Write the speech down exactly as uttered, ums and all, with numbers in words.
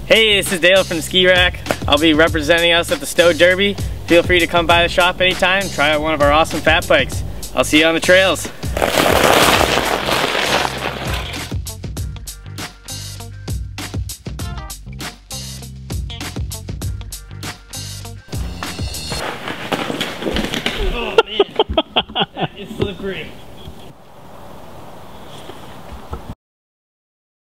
Hey, this is Dale from Skirack. I'll be representing us at the Stowe Derby. Feel free to come by the shop anytime and try out one of our awesome fat bikes. I'll see you on the trails. Oh man, that is slippery.